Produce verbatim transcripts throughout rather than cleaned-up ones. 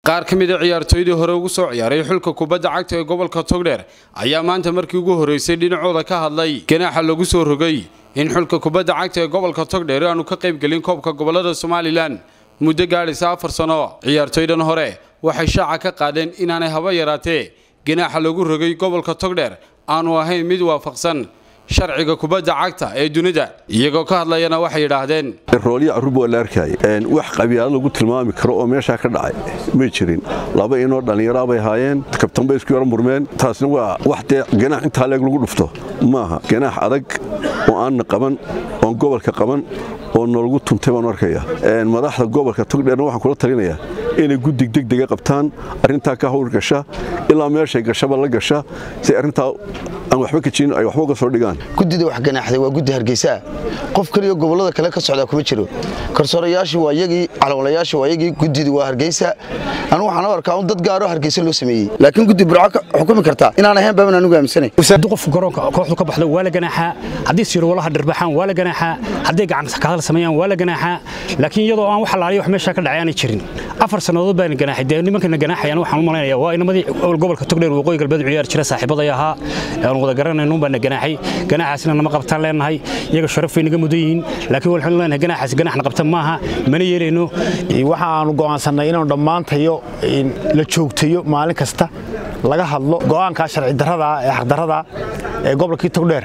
qaar ka mid ah ciyaartoydii hore ugu soo ciyaaray xulka kubadda cagta ee gobolka Togdheer ayaa maanta markii ugu horeysay dhinacooda ka hadlay ganaaxa lagu soo rogay in xulka kubadda cagta ee gobolka Togdheer aanu ka qayb galin koobka gobolada Soomaaliland muddo gaadhaysa afar sano. ciyaartoydan hore waxay shaaca ka qaadeen inaanay haba yaraatee ganaaxa lagu rogay gobolka Togdheer aanu ahayn mid waafaqsan sharciga kubadda cagta ee dunida. iyagoo ka hadlayana waxay yiraahdeen rooliya arubo la arkay een wax qabiyaad lagu tilmaami karo oo meesha ka dhacay ma jirin. laba inoo dhalinyaro bay haayeen kabtan bay isku yar murmeen, taasna waa wax dee ganaax inta leeg lagu dhufto maaha. ganaax adag oo aan qaban oo gobolka qaban oo nologu tuntay baan arkaya. een madaxda gobolka Togdheer waxaan kula talinayaa inay guddi degdeg ah qabtaan arinta ka howl gasha ilaa meesha gashaba la gasha si arinta aan waxba ka jirin ay waxba ka soo dhigaan. gudida wax ganaaxday waa guddi Hargeysa, qof kaliya gobolada kale ka socda kuma jiro. karsoorayaashu waa iyagii, calawlayaashu waa iyagii, gudidu waa Hargeysa. anu waxaan arkaa dad gaar ah Hargeysa loo sameeyay, laakiin guddi burco xukumi karta inaan ahayn baan anigu aaminsanay. qof garoonka kooxdu ka baxdo waa la ganaaxa, hadii sir walaha dhirbaxaan waa la ganaaxa, hadii gacan ka hadal sameeyaan waa la ganaaxa, laakiin iyadoo aan wax laaliyo wax meesha ka dhacay jirin. afar sanadood baan ganaaxay, deegaanka nimanka ganaaxayaan waxaan u maleynayaa waa inamadii gobolka Togdheer waqooyi galbeed ciyaar jira saaxiibada ahaa aan wada garanayno baan ganaaxay. ganaaxaasna nama qabtaan leenahay, iyaga sharaf ay naga mudan yihiin, laakiin waxaan leenahay ganaaxaas ganaaxna qabtan maaha, mana yeeleyno. waxa aan go'aansanay inaan dhamaantayo la joogtayo maalin kasta laga hadlo go'aanka sharci darrada ee xaq darrada ee gobolka Togdheer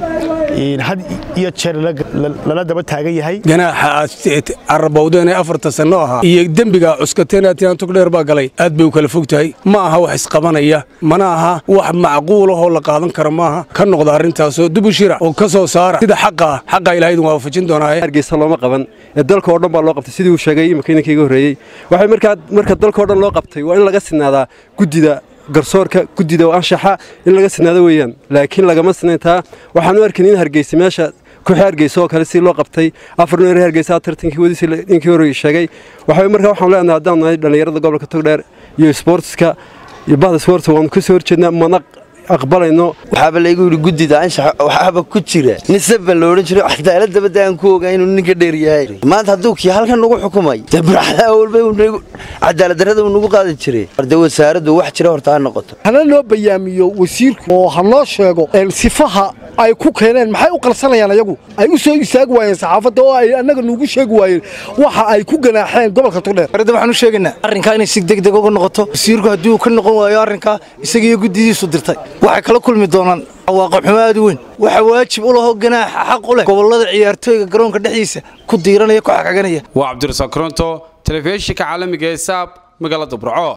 in had iyo jeer la daba taagan yahay. ganaaxa arbawdeen afarta sano ah iyo dambiga cuskateen aan Togdheer baa galay aad bay u kala fogtahay. ma aha wax isqabanaya, mana aha wax macquul ah oo la qaadan karo, maaha ka noqdo arintaas oo dib u shira oo ka soo saara sida xaqa xaqa Ilaahay waa waafajin doonaa. Hargeysa looma qaban, dalka oo dhan baa loo qabtay sidii uu sheegay makiinadii horeeyay. waxay markaa marka dalka oo dhan loo qabtay waa in laga sinaadaa gudida garsoorka, gudida anshaxa in laga sinaado weeyaan, laakiin laga ma sinayntaa. waxaan u arkin in Hargeysa meesha ku Hargeysa oo kale si loo qabtay afar neer Hargeysa tartankii wadisi inkii hore sheegay. waxay markaa waxaan leenahay haddaan nahay dhalinyarada gobolka Togdheer iyo sportska iyo bahda sports waan ku soo horjeednaa, mana aqbalayno. waxaaba la igu yiri gudida anshaxa waxaaba ku jira nisba loo oran jiray cadaalada badaan ku ogaa inuu ninka dheer yahay. maanta hadduu kii halkan lagu xukumay dabraxda walba uu cadaalad darrada uu nagu qaadan jiray. arday wasaaraddu wax jira horta aan noqoto hana loo bayaamiyo wasiirku oo hanoo sheego sifaha ay ku keeneen maxay u qalsanayaan ayagu ay u soo istaag waayeen saxaafadda oo ay anaga nuugu sheeg waayeen waxa ay ku ganaaxeen gobolka Togdheer. arday waxaan u sheegaynaa arrinka inay si degdeg uga noqoto. wasiirku haddii ka noqon waayo arrinka isaga iyo gudidiisu dirtay waxay kala kulmi doonaan waaqo xumaad weyn. waxa waajib u laho ganaaxa xaq u leh gobolada ciyaartooyga garoonka dhexdiisa ku diiranaya ku xaqaganaya. waa Cabdirasaaq Koronto, telefishinka caalamiga ee S A B magaalada Burco.